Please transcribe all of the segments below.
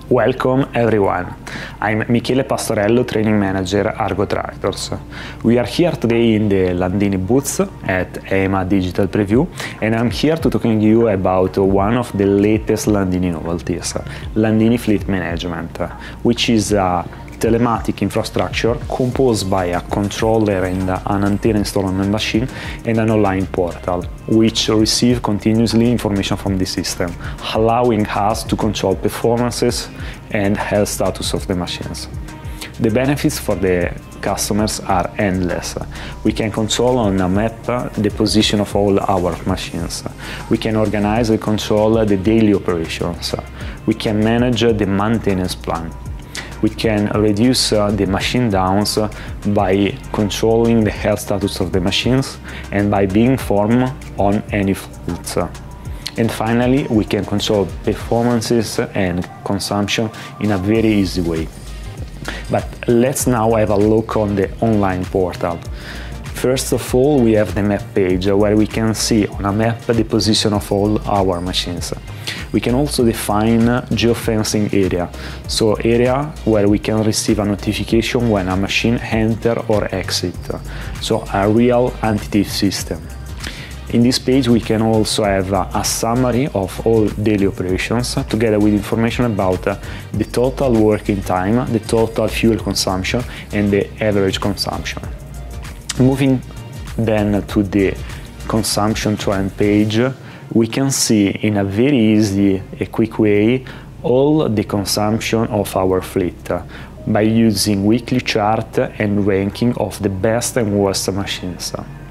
Welcome everyone. I'm Michele Pastorello, Training Manager Argo Tractors. We are here today in the Landini booth at EMA Digital Preview, and I'm here to talk to you about one of the latest Landini novelties, Landini Fleet Management, which is a telematic infrastructure composed by a controller and an antenna installed on the machine and an online portal, which receive continuously information from the system, allowing us to control performances and health status of the machines. The benefits for the customers are endless. We can control on a map the position of all our machines. We can organize and control the daily operations. We can manage the maintenance plan. We can reduce the machine downs by controlling the health status of the machines and by being informed on any faults. And finally, we can control performances and consumption in a very easy way. But let's now have a look on the online portal. First of all, we have the map page where we can see on a map the position of all our machines. We can also define geofencing area, so area where we can receive a notification when a machine enter or exit, so a real entity system. In this page we can also have a summary of all daily operations together with information about the total working time, the total fuel consumption and the average consumption. Moving then to the consumption trend page, we can see in a very easy and quick way all the consumption of our fleet by using weekly chart and ranking of the best and worst machines.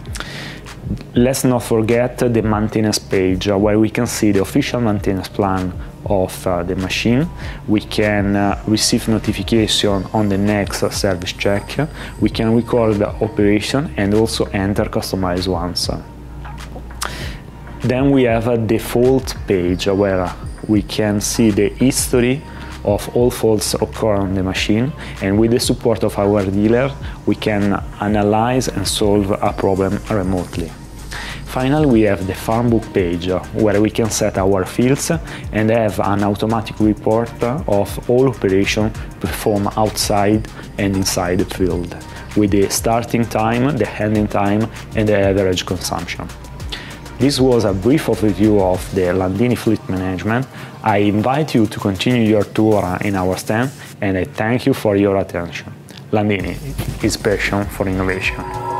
Let's not forget the maintenance page where we can see the official maintenance plan of the machine. We can receive notification on the next service check. We can record the operation and also enter customized ones. Then we have a default page where we can see the history of all faults occur on the machine, and with the support of our dealer we can analyze and solve a problem remotely. Finally, we have the farm book page where we can set our fields and have an automatic report of all operations performed outside and inside the field, with the starting time, the ending time and the average consumption. This was a brief overview of the Landini Fleet Management. I invite you to continue your tour in our stand, and I thank you for your attention. Landini is passion for innovation.